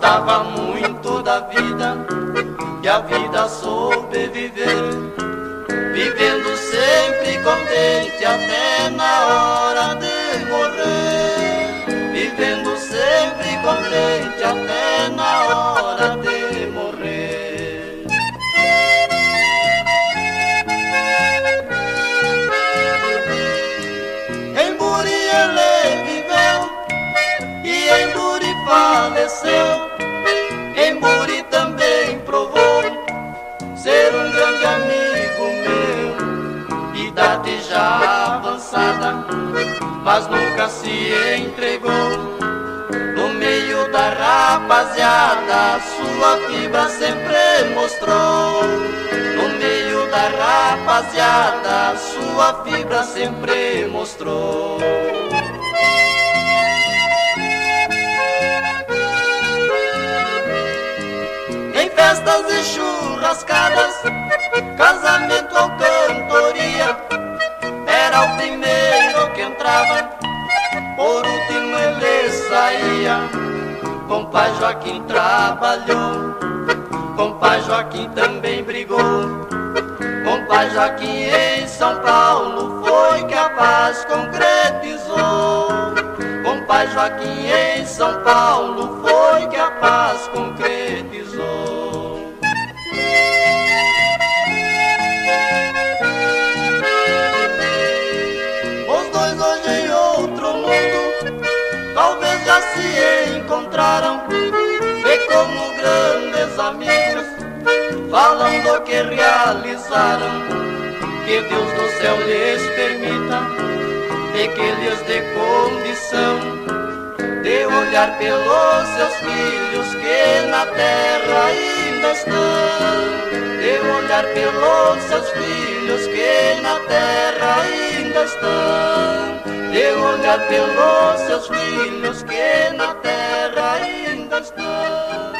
gostava muito da vida e a vida soube viver, vivendo sempre contente até na hora de morrer, vivendo sempre contente até na hora de morrer. Em Buri ele viveu e em Buri faleceu, em Buri também provou ser um grande amigo meu, idade já avançada, mas nunca se entregou. No meio da rapaziada, sua fibra sempre mostrou. No meio da rapaziada, sua fibra sempre mostrou. Em festas e churrascadas, casamento ou cantoria, era o primeiro que entrava, por último ele saía. Com pai Joaquim trabalhou, com pai Joaquim também brigou. Com pai Joaquim em São Paulo foi que a paz concretizou. Com pai Joaquim em São Paulo foi que a paz concretizou. Os dois hoje em outro mundo, talvez já se encontraram, e como grandes amigos, falam do que realizaram. Que Deus do céu lhes permita e que lhes dê condição de olhar pelos seus filhos que na terra ainda estão, de olhar pelos seus filhos que na terra ainda estão, de olhar pelos seus filhos que na terra ainda estão.